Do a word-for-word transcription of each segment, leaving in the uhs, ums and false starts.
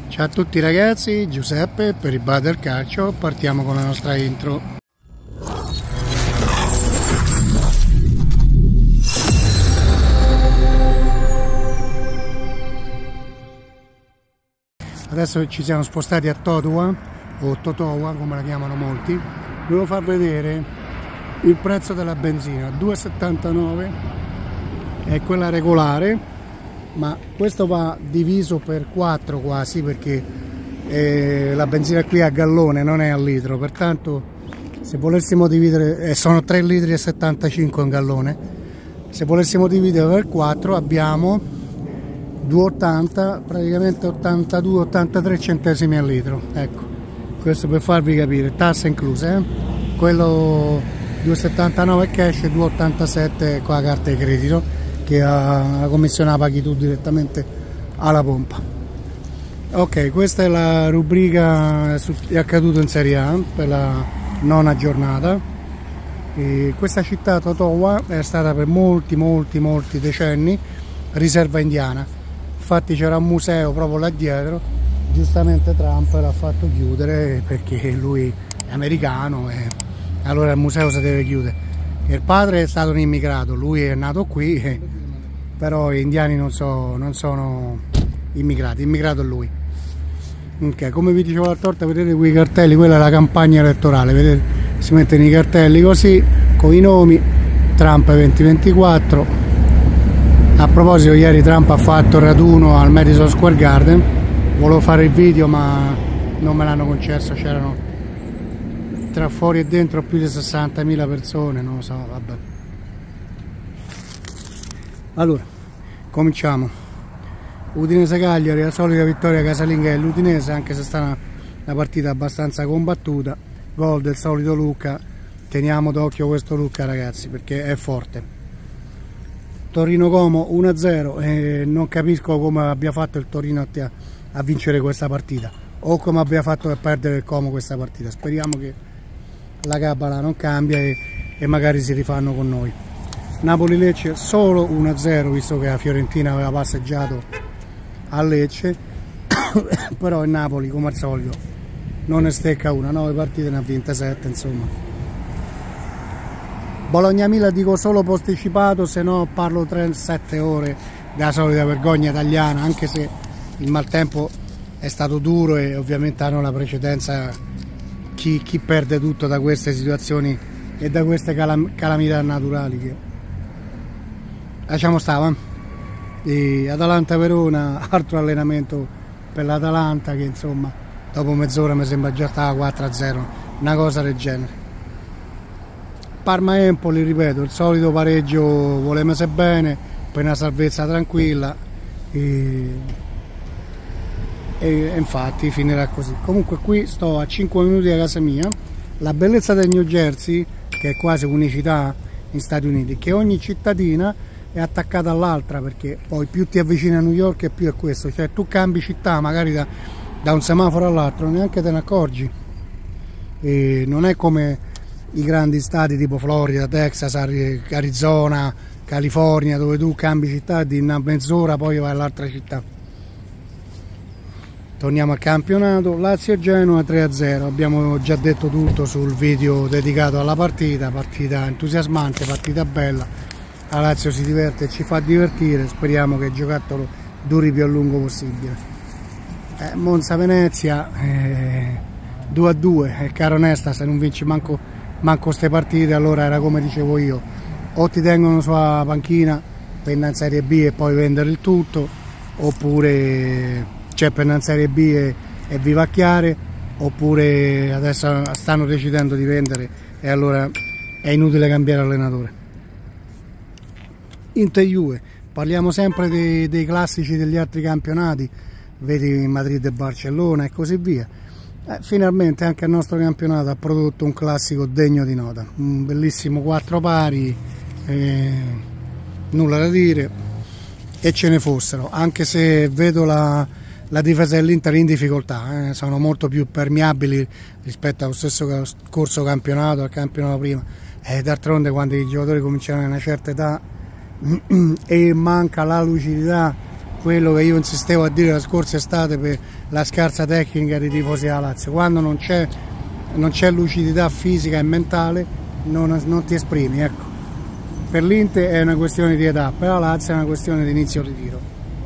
Ciao a tutti ragazzi, Giuseppe per il Bar del Calcio, partiamo con la nostra intro. Adesso ci siamo spostati a Totowa, o Totowa come la chiamano molti. Devo far vedere il prezzo della benzina, due e settantanove è quella regolare, ma questo va diviso per quattro quasi, perché eh, la benzina qui è a gallone, non è a litro, pertanto se volessimo dividere, eh, sono tre litri e settantacinque un gallone, se volessimo dividere per quattro abbiamo due e ottanta, praticamente ottantadue ottantatré centesimi al litro. Ecco, questo per farvi capire, tasse incluse, eh? Quello due e settantanove cash e due e ottantasette con la carta di credito, che la commissione la paghi tu direttamente alla pompa. Ok, questa è la rubrica è accaduto in Serie A per la nona giornata. E questa città Totowa è stata per molti molti molti decenni riserva indiana, infatti c'era un museo proprio là dietro, giustamente Trump l'ha fatto chiudere perché lui è americano e allora il museo si deve chiudere. Il padre è stato un immigrato, lui è nato qui, però gli indiani non, so, non sono immigrati, immigrato è lui. Okay, come vi dicevo l'altra volta, vedete quei cartelli, quella è la campagna elettorale, vedete, si mettono i cartelli così, con i nomi, Trump duemilaventiquattro. A proposito, ieri Trump ha fatto il raduno al Madison Square Garden, volevo fare il video ma non me l'hanno concesso, c'erano tra fuori e dentro più di sessantamila persone, non lo so, vabbè. Allora, cominciamo. Udinese Cagliari, la solita vittoria casalinga dell'Udinese, anche se sta una, una partita abbastanza combattuta. Gol del solito Lucca, teniamo d'occhio questo Lucca ragazzi, perché è forte. Torino Como uno a zero, e non capisco come abbia fatto il Torino a, a vincere questa partita, o come abbia fatto a perdere il Como questa partita. Speriamo che la cabala non cambia e, e magari si rifanno con noi. Napoli-Lecce solo uno a zero, visto che la Fiorentina aveva passeggiato a Lecce però il Napoli come al solito non ne stecca una, nove partite ne ha vinte sette, insomma. Bologna-Milan dico solo posticipato, se no parlo trentasette ore della solita vergogna italiana, anche se il maltempo è stato duro e ovviamente hanno la precedenza chi, chi perde tutto da queste situazioni e da queste calam calamità naturali che lasciamo stava. E Atalanta-Verona, altro allenamento per l'Atalanta che insomma dopo mezz'ora mi sembra già stava quattro a zero, una cosa del genere. Parma-Empoli, ripeto, il solito pareggio volemose bene per una salvezza tranquilla e, e infatti finirà così. Comunque qui sto a cinque minuti da casa mia. La bellezza del New Jersey, che è quasi unicità in Stati Uniti, che ogni cittadina è attaccata all'altra, perché poi più ti avvicini a New York e più è questo, cioè tu cambi città magari da, da un semaforo all'altro, neanche te ne accorgi. E non è come i grandi stati tipo Florida, Texas, Arizona, California, dove tu cambi città di una mezz'ora poi vai all'altra città. Torniamo al campionato. Lazio-Genoa tre a zero, abbiamo già detto tutto sul video dedicato alla partita, partita entusiasmante, partita bella. La Lazio si diverte e ci fa divertire, speriamo che il giocattolo duri più a lungo possibile. eh, Monza-Venezia eh, due a due, è caro onesta, se non vinci manco manco ste partite allora era come dicevo io, o ti tengono sulla panchina per andare in Serie B e poi vendere il tutto, oppure c'è per andare in Serie B e, e vivacchiare, oppure adesso stanno decidendo di vendere e allora è inutile cambiare allenatore. Inter-Juve, parliamo sempre dei, dei classici degli altri campionati, vedi Madrid e Barcellona e così via. Eh, finalmente anche il nostro campionato ha prodotto un classico degno di nota, un bellissimo quattro pari, eh, nulla da dire, e ce ne fossero, anche se vedo la, la difesa dell'Inter in difficoltà, eh, sono molto più permeabili rispetto allo stesso scorso campionato, al campionato prima, e d'altronde quando i giocatori cominciano a una certa età e manca la lucidità quello che io insistevo a dire la scorsa estate per la scarsa tecnica dei tifosi della Lazio. Quando non c'è non c'è lucidità fisica e mentale non, non ti esprimi, ecco. Per l'Inter è una questione di età, per la Lazio è una questione di inizio ritiro.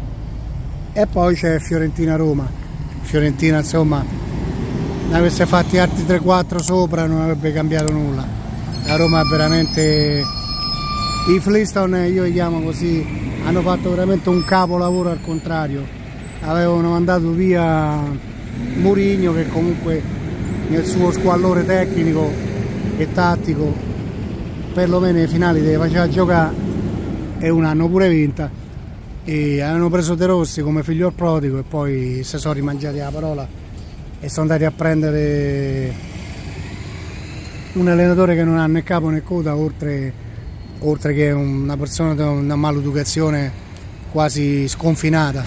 E poi c'è Fiorentina-Roma. Fiorentina, insomma, ne avesse fatti altri tre quattro sopra non avrebbe cambiato nulla. La Roma è veramente... I Flintstone, io li chiamo così, hanno fatto veramente un capolavoro al contrario. Avevano mandato via Mourinho, che comunque nel suo squallore tecnico e tattico perlomeno nei finali li faceva giocare, e un anno pure vinta, e hanno preso De Rossi come figlio prodigo e poi si sono rimangiati la parola e sono andati a prendere un allenatore che non ha né capo né coda, oltre, oltre che una persona di una maleducazione quasi sconfinata.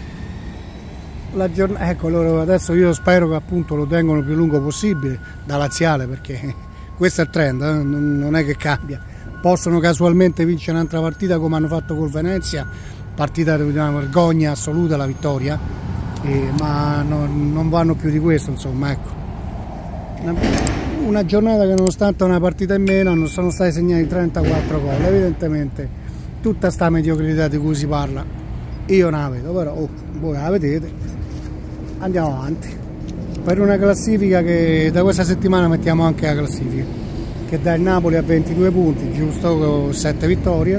La giornata, ecco, loro adesso io spero che appunto lo tengano il più lungo possibile da laziale, perché questo è il trend, eh? Non è che cambia. Possono casualmente vincere un'altra partita come hanno fatto col Venezia, partita di una vergogna assoluta la vittoria, eh, ma no, non vanno più di questo, insomma, ecco. Una, una giornata che nonostante una partita in meno non sono stati segnati trentaquattro gol, evidentemente tutta sta mediocrità di cui si parla io non la vedo, però oh, voi la vedete. Andiamo avanti per una classifica che da questa settimana mettiamo anche la classifica, che dà il Napoli a ventidue punti, giusto, con sette vittorie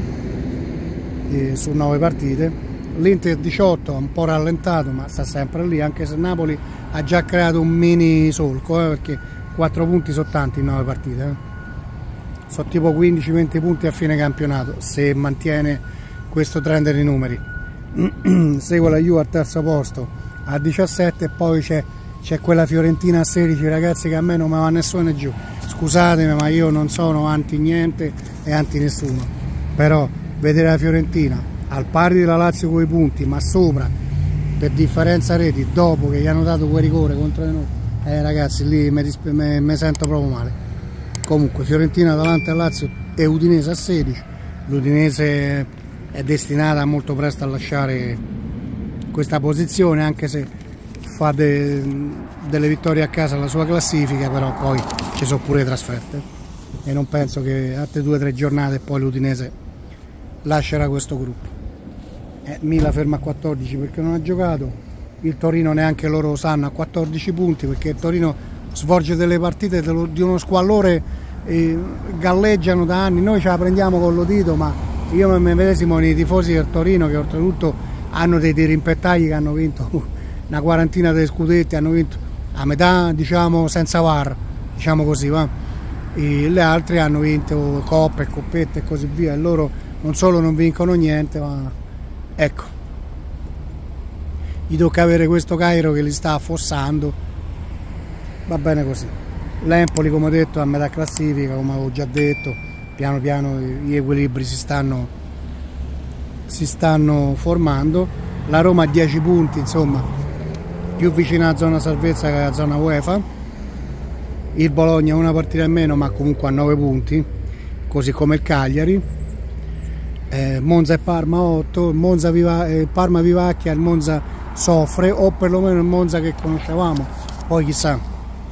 eh, su nove partite. L'Inter diciotto, un po' rallentato ma sta sempre lì, anche se il Napoli ha già creato un mini solco, eh, perché quattro punti sono tanti in nove partite, eh. Sono tipo quindici venti punti a fine campionato se mantiene questo trend di numeri. Segue la Juve al terzo posto a diciassette, e poi c'è quella Fiorentina a sedici, ragazzi, che a me non mi va nessuno giù, scusatemi, ma io non sono anti niente e anti nessuno, però vedere la Fiorentina al pari della Lazio con i punti, ma sopra per differenza reti, dopo che gli hanno dato quel rigore contro noi, eh ragazzi, lì mi sento proprio male. Comunque Fiorentina davanti al Lazio e Udinese a sedici. L'Udinese è destinata molto presto a lasciare questa posizione, anche se fa de, delle vittorie a casa la sua classifica, però poi ci sono pure trasferte e non penso che altre due o tre giornate e poi l'Udinese lascerà questo gruppo. eh, Mila ferma a quattordici perché non ha giocato, il Torino neanche loro lo sanno, a quattordici punti, perché il Torino svolge delle partite di uno squallore, eh, galleggiano da anni, noi ce la prendiamo con l'udito, ma io mi medesimo nei tifosi del Torino, che oltretutto hanno dei dirimpettagli, che hanno vinto una quarantina di scudetti, hanno vinto a metà, diciamo, senza V A R, diciamo così, va? E le altre hanno vinto coppe, coppette e così via, e loro non solo non vincono niente, ma ecco, gli tocca avere questo Cairo che li sta affossando. Va bene così. L'Empoli, come ho detto, a metà classifica, come avevo già detto, piano piano gli equilibri si stanno, si stanno formando. La Roma a dieci punti, insomma, più vicina alla zona salvezza che alla zona UEFA. Il Bologna una partita in meno, ma comunque a nove punti, così come il Cagliari. eh, Monza e Parma otto, Monza Viva, eh, Parma Vivacchia, il Monza soffre, o perlomeno il Monza che conoscevamo, poi chissà.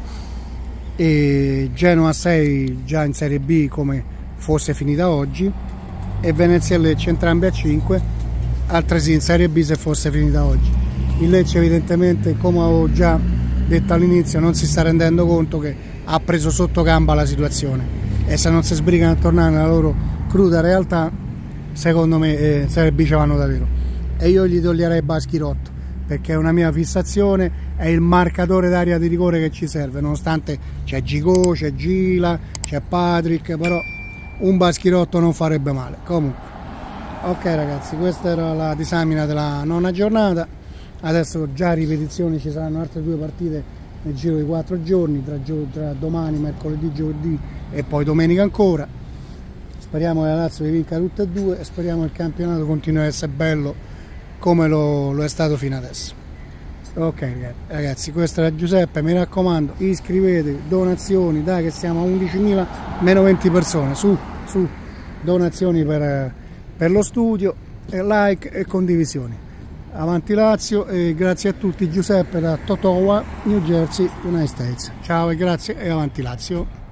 E Genoa sei già in Serie B come fosse finita oggi, e Venezia e Lecce entrambi a cinque, altresì in Serie B se fosse finita oggi. Il Lecce evidentemente, come avevo già detto all'inizio, non si sta rendendo conto che ha preso sotto gamba la situazione, e se non si sbrigano a tornare nella loro cruda realtà, secondo me eh, Serie B ce vanno davvero. E io gli toglierei Baschirotto, perché è una mia fissazione, è il marcatore d'area di rigore che ci serve, nonostante c'è Gigo, c'è Gila, c'è Patrick, però un Baschirotto non farebbe male. Comunque, ok ragazzi, questa era la disamina della nona giornata. Adesso già ripetizioni, ci saranno altre due partite nel giro di quattro giorni, tra, tra domani, mercoledì, giovedì e poi domenica ancora. Speriamo che la Lazio vinca tutte e due e speriamo che il campionato continui a essere bello come lo, lo è stato fino adesso. Ok ragazzi, questo era Giuseppe, mi raccomando, iscrivetevi, donazioni, dai che siamo a undicimila meno venti persone, su, su, donazioni per, per lo studio, e like e condivisioni. avanti Lazio, e grazie a tutti. Giuseppe da Totowa, New Jersey, United States. Ciao e grazie e avanti Lazio.